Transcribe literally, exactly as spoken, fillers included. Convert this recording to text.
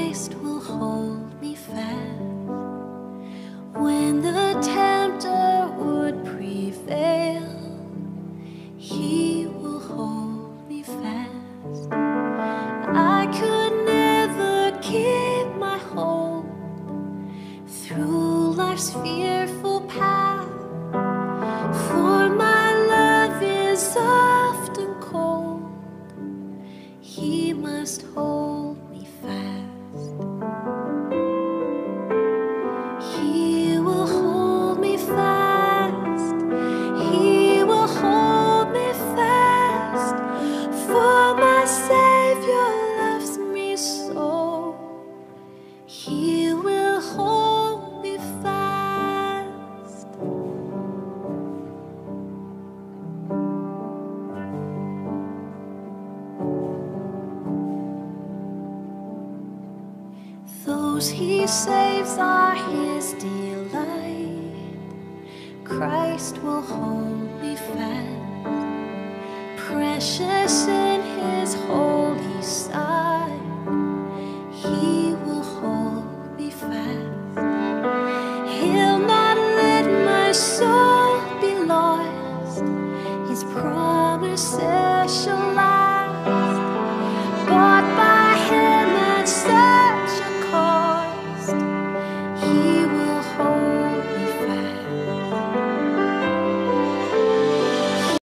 Christ will hold me fast. When the tempter would prevail, He will hold me fast. I could never keep my hope through life's fearful path, for my love is often cold. He must hold me fast. He will hold me fast. He will hold me fast, for my Savior loves me so. He will hold me fast. Those He saves are His delight. Christ will hold me fast. Precious